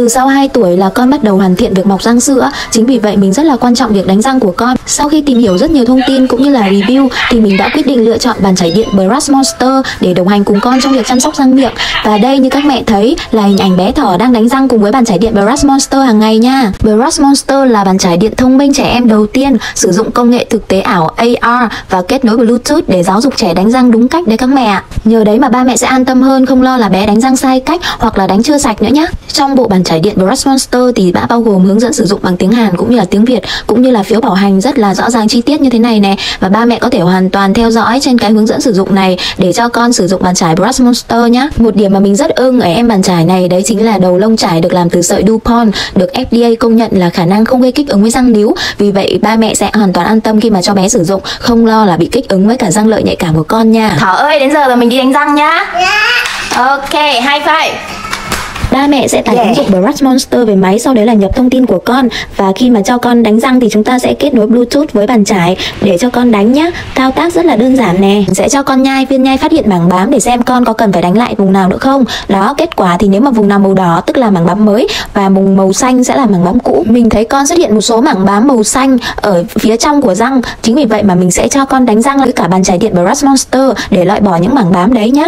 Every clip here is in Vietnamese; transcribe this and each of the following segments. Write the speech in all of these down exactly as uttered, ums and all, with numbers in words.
Từ sau hai tuổi là con bắt đầu hoàn thiện việc mọc răng sữa, chính vì vậy mình rất là quan trọng việc đánh răng của con. Sau khi tìm hiểu rất nhiều thông tin cũng như là review thì mình đã quyết định lựa chọn bàn chải điện Brush Monster để đồng hành cùng con trong việc chăm sóc răng miệng. Và đây như các mẹ thấy là hình ảnh bé thỏ đang đánh răng cùng với bàn chải điện Brush Monster hàng ngày nha. Brush Monster là bàn chải điện thông minh trẻ em đầu tiên sử dụng công nghệ thực tế ảo A R và kết nối Bluetooth để giáo dục trẻ đánh răng đúng cách đấy các mẹ. Nhờ đấy mà ba mẹ sẽ an tâm hơn, không lo là bé đánh răng sai cách hoặc là đánh chưa sạch nữa nhé. Trong bộ bàn chải điện Brush Monster thì đã bao gồm hướng dẫn sử dụng bằng tiếng Hàn cũng như là tiếng Việt, cũng như là phiếu bảo hành rất là rõ ràng chi tiết như thế này nè. Và ba mẹ có thể hoàn toàn theo dõi trên cái hướng dẫn sử dụng này để cho con sử dụng bàn chải Brush Monster nhé. Một điểm mà mình rất ưng ở em bàn chải này đấy chính là đầu lông chải được làm từ sợi DuPont, được F D A công nhận là khả năng không gây kích ứng với răng níu. Vì vậy ba mẹ sẽ hoàn toàn an tâm khi mà cho bé sử dụng, không lo là bị kích ứng với cả răng lợi nhạy cảm của con nha. Thỏ ơi, đến giờ rồi mình đi đánh răng nhá. Ok, high five. Ba mẹ sẽ tải ứng dụng Brush Monster về máy, sau đấy là nhập thông tin của con. Và khi mà cho con đánh răng thì chúng ta sẽ kết nối Bluetooth với bàn chải để cho con đánh nhá. Thao tác rất là đơn giản nè. Sẽ cho con nhai viên nhai phát hiện mảng bám để xem con có cần phải đánh lại vùng nào nữa không. Đó, kết quả thì nếu mà vùng nào màu đỏ tức là mảng bám mới và vùng màu xanh sẽ là mảng bám cũ. Mình thấy con xuất hiện một số mảng bám màu xanh ở phía trong của răng. Chính vì vậy mà mình sẽ cho con đánh răng với cả bàn chải điện Brush Monster để loại bỏ những mảng bám đấy nhá.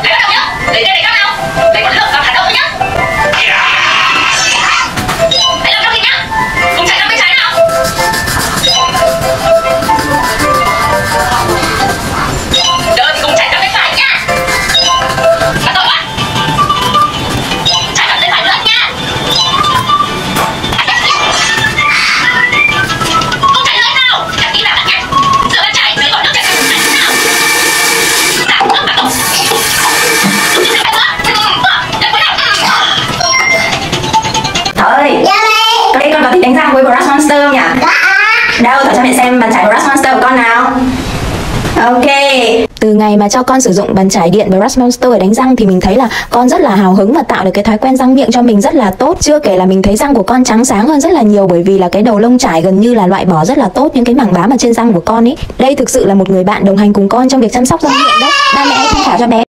Đánh răng với Brush Monster không nhỉ? Đâu, thử cho mẹ xem bàn chải Brush Monster của con nào. Ok. Từ ngày mà cho con sử dụng bàn chải điện Brush Monster để đánh răng thì mình thấy là con rất là hào hứng và tạo được cái thói quen răng miệng cho mình rất là tốt. Chưa kể là mình thấy răng của con trắng sáng hơn rất là nhiều, bởi vì là cái đầu lông chải gần như là loại bỏ rất là tốt những cái mảng bám ở trên răng của con ấy. Đây thực sự là một người bạn đồng hành cùng con trong việc chăm sóc răng miệng đấy. Ba mẹ hãy tham khảo cho bé.